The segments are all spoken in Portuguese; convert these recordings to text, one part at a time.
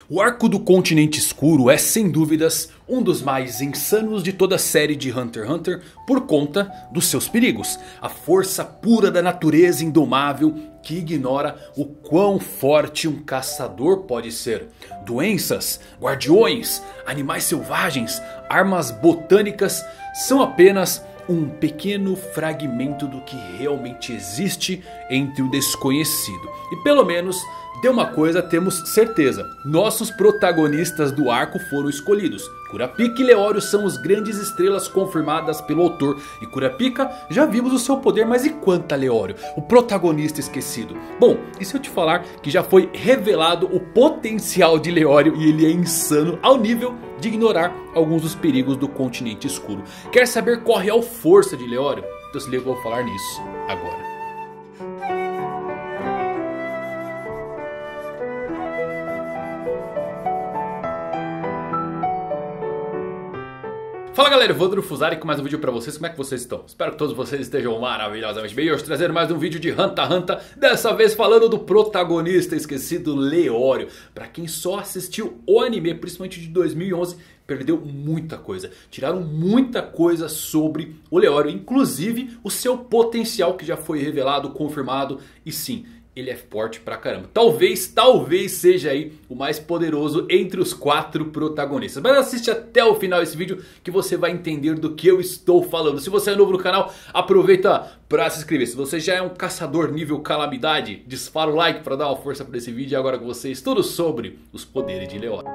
O arco do Continente Escuro é sem dúvidas um dos mais insanos de toda a série de Hunter x Hunter por conta dos seus perigos. A força pura da natureza indomável que ignora o quão forte um caçador pode ser. Doenças, guardiões, animais selvagens, armas botânicas são apenas um pequeno fragmento do que realmente existe entre o desconhecido. E pelo menos de uma coisa temos certeza: nossos protagonistas do arco foram escolhidos. Kurapika e Leório são os grandes estrelas confirmadas pelo autor. E Kurapika, já vimos o seu poder, mas e quanto a Leório, o protagonista esquecido? Bom, e se eu te falar que já foi revelado o potencial de Leório e ele é insano ao nível de ignorar alguns dos perigos do Continente Escuro? Quer saber qual a real força de Leório? Então se liga que eu vou falar nisso agora. Fala galera, Evandro Fusari com mais um vídeo pra vocês. Como é que vocês estão? Espero que todos vocês estejam maravilhosamente bem. Hoje trazendo mais um vídeo de Hunter x Hunter. Dessa vez falando do protagonista esquecido, Leório. Pra quem só assistiu o anime, principalmente de 2011, perdeu muita coisa. Tiraram muita coisa sobre o Leório, inclusive o seu potencial que já foi revelado, confirmado. E sim, ele é forte pra caramba. Talvez seja aí o mais poderoso entre os 4 protagonistas. Mas assiste até o final esse vídeo que você vai entender do que eu estou falando. Se você é novo no canal, aproveita pra se inscrever. Se você já é um caçador nível calamidade, dispara o like pra dar uma força pra esse vídeo. E agora com vocês, tudo sobre os poderes de Leório.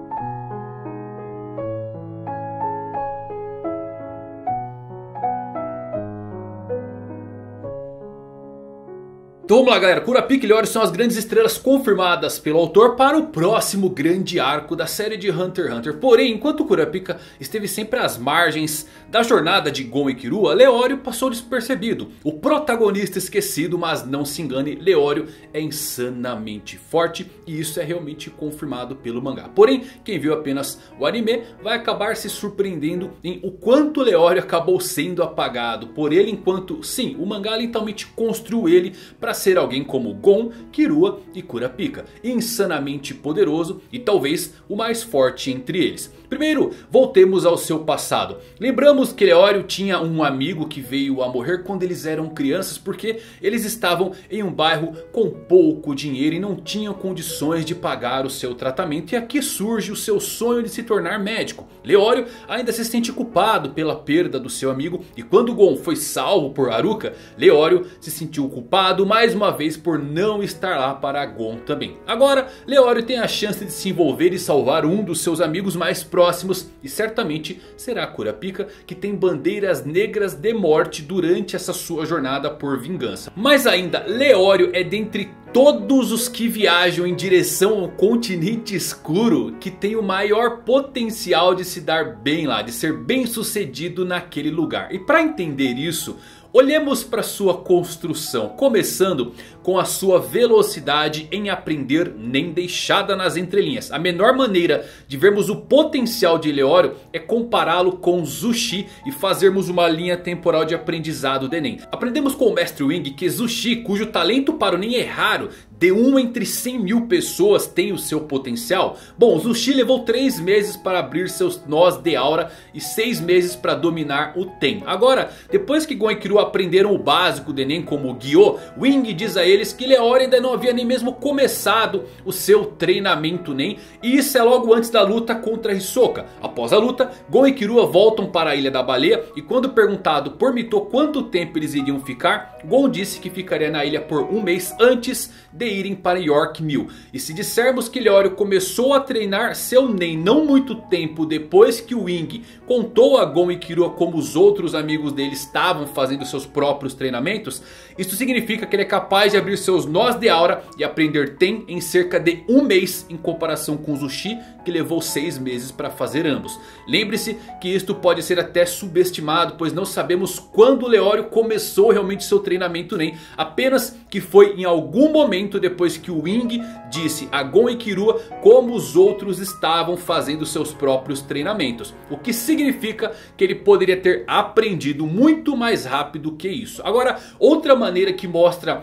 Então vamos lá galera, Kurapika e Leório são as grandes estrelas confirmadas pelo autor para o próximo grande arco da série de Hunter x Hunter. Porém, enquanto Kurapika esteve sempre às margens da jornada de Gon e Killua, Leório passou despercebido. O protagonista esquecido, mas não se engane, Leório é insanamente forte e isso é realmente confirmado pelo mangá. Porém, quem viu apenas o anime vai acabar se surpreendendo em o quanto Leório acabou sendo apagado por ele, enquanto sim, o mangá literalmente construiu ele para ser alguém como Gon, Killua e Kurapika, insanamente poderoso e talvez o mais forte entre eles. Primeiro, voltemos ao seu passado. Lembramos que Leório tinha um amigo que veio a morrer quando eles eram crianças, porque eles estavam em um bairro com pouco dinheiro e não tinham condições de pagar o seu tratamento. E aqui surge o seu sonho de se tornar médico. Leório ainda se sente culpado pela perda do seu amigo, e quando Gon foi salvo por Haruka, Leório se sentiu culpado mais uma vez por não estar lá para Gon também. Agora Leório tem a chance de se envolver e salvar um dos seus amigos mais próximos, e certamente será Kurapika, que tem bandeiras negras de morte durante essa sua jornada por vingança. Mas ainda, Leório é dentre todos os que viajam em direção ao Continente Escuro que tem o maior potencial de se dar bem lá, de ser bem sucedido naquele lugar. E para entender isso, olhemos para sua construção, começando com a sua velocidade em aprender nem deixada nas entrelinhas. A menor maneira de vermos o potencial de Leório é compará-lo com Zushi e fazermos uma linha temporal de aprendizado do Enem. Aprendemos com o Mestre Wing que Zushi, cujo talento para o Nen é raro, de 1 entre 100 mil pessoas tem o seu potencial. Bom, Zushi levou 3 meses para abrir seus nós de aura e 6 meses para dominar o Ten. Agora, depois que Gon e Killua aprenderam o básico do Enem como o Gyo, Wing diz a eles que Leório ainda não havia nem mesmo começado o seu treinamento Nen. E isso é logo antes da luta contra Hisoka. Após a luta, Gon e Killua voltam para a Ilha da Baleia e quando perguntado por Mito quanto tempo eles iriam ficar, Gon disse que ficaria na ilha por 1 mês antes de irem para York Mill. E se dissermos que Leório começou a treinar seu Nen não muito tempo depois que o Wing contou a Gon e Killua como os outros amigos dele estavam fazendo seus próprios treinamentos, isso significa que ele é capaz de abrir seus nós de aura e aprender Ten em cerca de 1 mês, em comparação com Zushi, que levou 6 meses para fazer ambos. Lembre-se que isto pode ser até subestimado, pois não sabemos quando Leório começou realmente seu treinamento Nen, apenas que foi em algum momento depois que o Wing disse a Gon e Killua como os outros estavam fazendo seus próprios treinamentos. O que significa que ele poderia ter aprendido muito mais rápido que isso. Agora, outra maneira que mostra Leório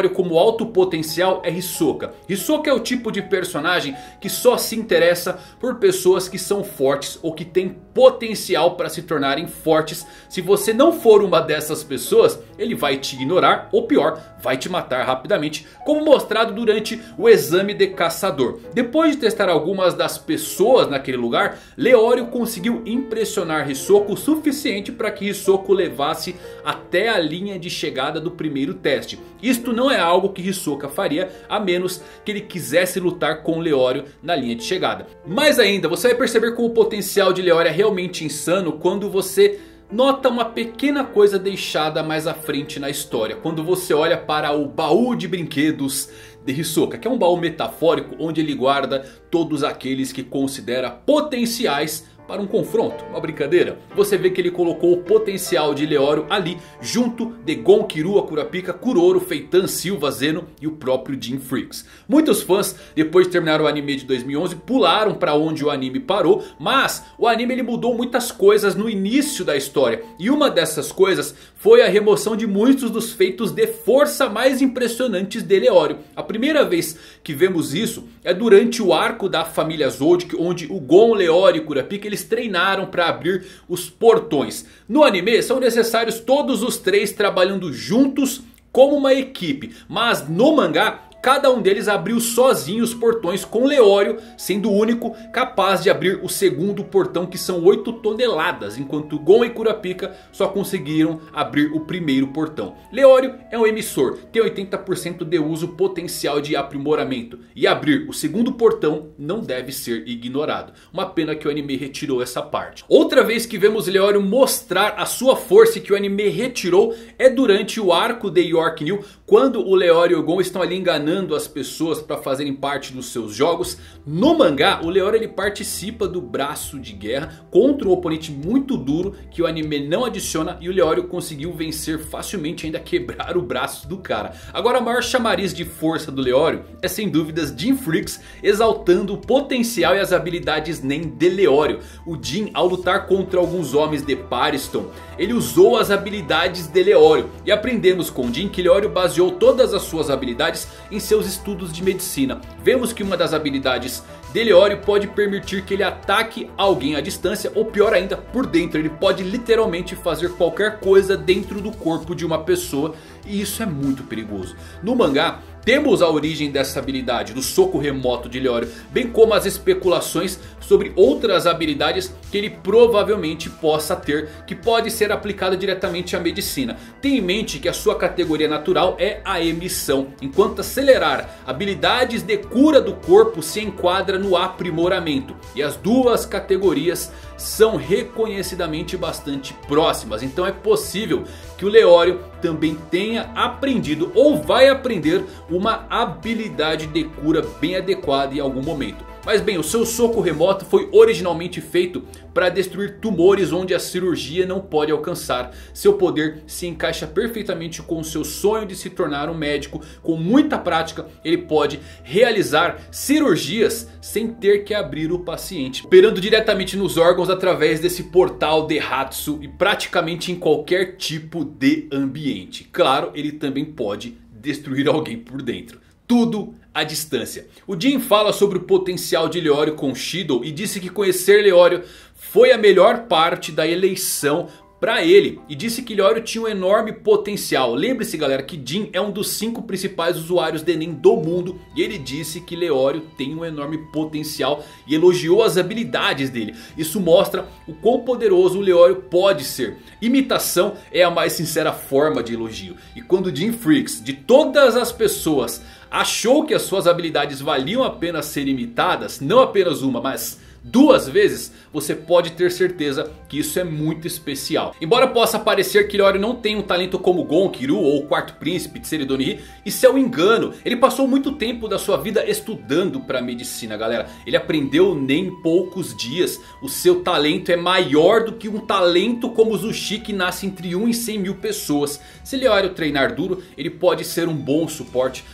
Leório como alto potencial é Hisoka. Hisoka é o tipo de personagem que só se interessa por pessoas que são fortes ou que têm potencial para se tornarem fortes. Se você não for uma dessas pessoas, ele vai te ignorar ou pior, vai te matar rapidamente, como mostrado durante o exame de caçador. Depois de testar algumas das pessoas naquele lugar, Leório conseguiu impressionar Hisoka o suficiente para que Hisoka o levasse até a linha de chegada do primeiro teste. Isto não é algo que Hisoka faria a menos que ele quisesse lutar com Leório na linha de chegada. Mais ainda, você vai perceber como o potencial de Leório é realmente insano quando você nota uma pequena coisa deixada mais à frente na história. Quando você olha para o baú de brinquedos de Hisoka, que é um baú metafórico onde ele guarda todos aqueles que considera potenciais para um confronto, uma brincadeira. Você vê que ele colocou o potencial de Leório ali junto de Gon, Kirua, Kurapika, Kuroro, Feitan, Silva, Zeno e o próprio Jim Freaks. Muitos fãs, depois de terminar o anime de 2011, pularam para onde o anime parou. Mas o anime ele mudou muitas coisas no início da história. E uma dessas coisas foi a remoção de muitos dos feitos de força mais impressionantes de Leório. A primeira vez que vemos isso é durante o arco da família Zodiac, onde o Gon, Leório e Kurapika eles treinaram para abrir os portões. No anime são necessários todos os três trabalhando juntos como uma equipe. Mas no mangá cada um deles abriu sozinho os portões, com Leório sendo o único capaz de abrir o segundo portão, que são 8 toneladas. Enquanto Gon e Kurapika só conseguiram abrir o primeiro portão. Leório é um emissor, tem 80% de uso potencial de aprimoramento. E abrir o segundo portão não deve ser ignorado. Uma pena que o anime retirou essa parte. Outra vez que vemos Leório mostrar a sua força e que o anime retirou é durante o arco de York New, quando o Leório e o Gon estão ali enganando as pessoas para fazerem parte dos seus jogos. No mangá o Leório ele participa do braço de guerra contra um oponente muito duro que o anime não adiciona. E o Leório conseguiu vencer facilmente, ainda quebrar o braço do cara. Agora o maior chamariz de força do Leório é sem dúvidas Jim Freaks, exaltando o potencial e as habilidades Nen de Leório. O Jim, ao lutar contra alguns homens de Pariston, ele usou as habilidades de Leório. E aprendemos com Jim que Leório baseou todas as suas habilidades em seus estudos de medicina. Vemos que uma das habilidades de Leório pode permitir que ele ataque alguém à distância, ou pior ainda, por dentro. Ele pode literalmente fazer qualquer coisa dentro do corpo de uma pessoa, e isso é muito perigoso. No mangá temos a origem dessa habilidade, do soco remoto de Leório, bem como as especulações sobre outras habilidades que ele provavelmente possa ter, que pode ser aplicada diretamente à medicina. Tenha em mente que a sua categoria natural é a emissão, enquanto acelerar habilidades de cura do corpo se enquadra no aprimoramento. E as duas categorias são reconhecidamente bastante próximas. Então é possível que o Leório também tenha aprendido ou vai aprender uma habilidade de cura bem adequada em algum momento. Mas bem, o seu soco remoto foi originalmente feito para destruir tumores onde a cirurgia não pode alcançar. Seu poder se encaixa perfeitamente com o seu sonho de se tornar um médico. Com muita prática ele pode realizar cirurgias sem ter que abrir o paciente, operando diretamente nos órgãos através desse portal de Hatsu e praticamente em qualquer tipo de ambiente. Claro, ele também pode destruir alguém por dentro. Tudo à distância. O Jim fala sobre o potencial de Leório com Shido e disse que conhecer Leório foi a melhor parte da eleição para ele. E disse que Leório tinha um enorme potencial. Lembre-se galera que Jim é um dos 5 principais usuários de Nen do mundo. E ele disse que Leório tem um enorme potencial e elogiou as habilidades dele. Isso mostra o quão poderoso o Leório pode ser. Imitação é a mais sincera forma de elogio. E quando Jim Freaks, de todas as pessoas, achou que as suas habilidades valiam a pena ser imitadas, não apenas uma, mas 2 vezes, você pode ter certeza que isso é muito especial. Embora possa parecer que Leório não tem um talento como Gon, Kirua ou o Quarto Príncipe de Seridonihi, isso é um engano. Ele passou muito tempo da sua vida estudando para medicina, galera. Ele aprendeu nem poucos dias. O seu talento é maior do que um talento como o Zushi, que nasce entre 1 em 100 mil pessoas. Se Leório treinar duro, ele pode ser um bom suporte, mas eu acho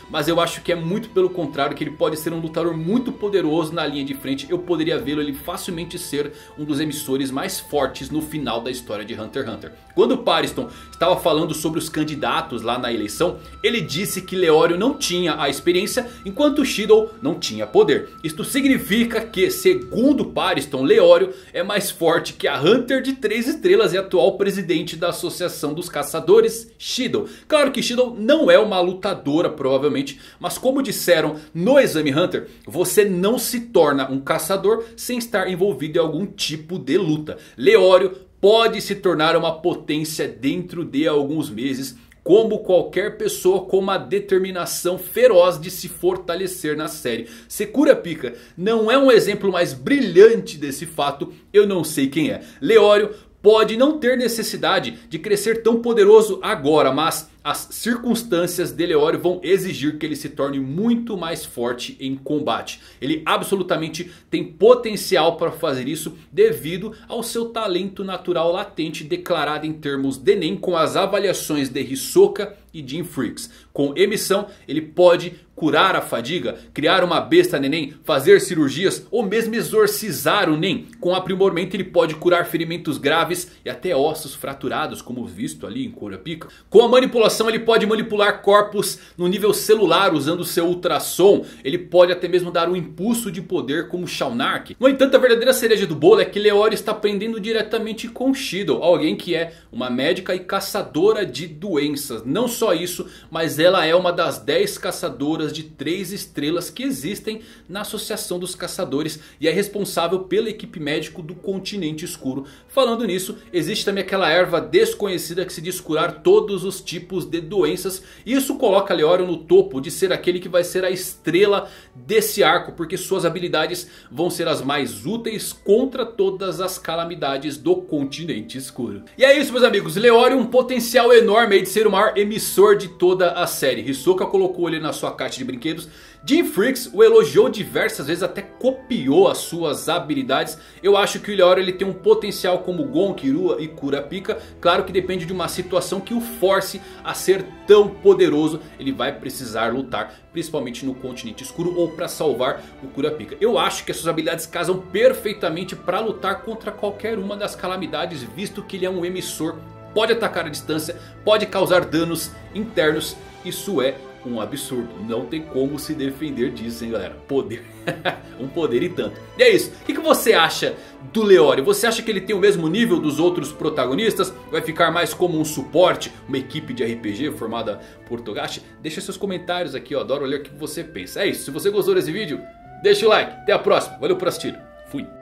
acho que é muito pelo contrário, que ele pode ser um lutador muito poderoso na linha de frente. Eu poderia vê-lo ele facilmente ser um dos emissores mais fortes no final da história de Hunter x Hunter. Quando Pariston estava falando sobre os candidatos lá na eleição, ele disse que Leório não tinha a experiência, enquanto Shido não tinha poder. Isto significa que, segundo Pariston, Leório é mais forte que a Hunter de 3 estrelas e atual presidente da Associação dos Caçadores, Shido. Claro que Shido não é uma lutadora provavelmente, mas como disseram no Exame Hunter, você não se torna um caçador sem estar envolvido em algum tipo de luta. Leório pode se tornar uma potência dentro de alguns meses, como qualquer pessoa com uma determinação feroz de se fortalecer na série. Se Kurapika não é um exemplo mais brilhante desse fato, eu não sei quem é. Leório pode não ter necessidade de crescer tão poderoso agora, mas as circunstâncias de Leório vão exigir que ele se torne muito mais forte em combate. Ele absolutamente tem potencial para fazer isso devido ao seu talento natural latente declarado em termos de Nen com as avaliações de Hisoka e Jim Freaks. Com emissão ele pode curar a fadiga, criar uma besta neném, fazer cirurgias ou mesmo exorcizar o Nen. Com aprimoramento ele pode curar ferimentos graves e até ossos fraturados, como visto ali em Kurapika. Com a manipulação ele pode manipular corpos no nível celular usando seu ultrassom. Ele pode até mesmo dar um impulso de poder como Shaunark. No entanto, a verdadeira cereja do bolo é que Leório está aprendendo diretamente com Shido, alguém que é uma médica e caçadora de doenças. Não só isso, mas ela é uma das 10 caçadoras de 3 estrelas que existem na Associação dos Caçadores e é responsável pela equipe médica do Continente Escuro. Falando nisso, existe também aquela erva desconhecida que se diz curar todos os tipos de doenças. E isso coloca Leório no topo de ser aquele que vai ser a estrela desse arco, porque suas habilidades vão ser as mais úteis contra todas as calamidades do Continente Escuro. E é isso, meus amigos, Leório um potencial enorme aí de ser o maior emissor de toda a série. Hisoka colocou ele na sua caixa de brinquedos. Jim Freaks o elogiou diversas vezes, até copiou as suas habilidades. Eu acho que o Leório ele tem um potencial como Gon, Killua e Kurapika. Claro que depende de uma situação que o force a ser tão poderoso. Ele vai precisar lutar, principalmente no Continente Escuro, ou para salvar o Kurapika. Eu acho que as suas habilidades casam perfeitamente para lutar contra qualquer uma das calamidades, visto que ele é um emissor. Pode atacar à distância, pode causar danos internos. Isso é um absurdo, não tem como se defender disso, hein, galera. Poder, um poder e tanto. E é isso, o que você acha do Leório? Você acha que ele tem o mesmo nível dos outros protagonistas? Vai ficar mais como um suporte, uma equipe de RPG formada por Togashi? Deixa seus comentários aqui, eu adoro ler o que você pensa. É isso, se você gostou desse vídeo, deixa o like, até a próxima, valeu por assistir, fui.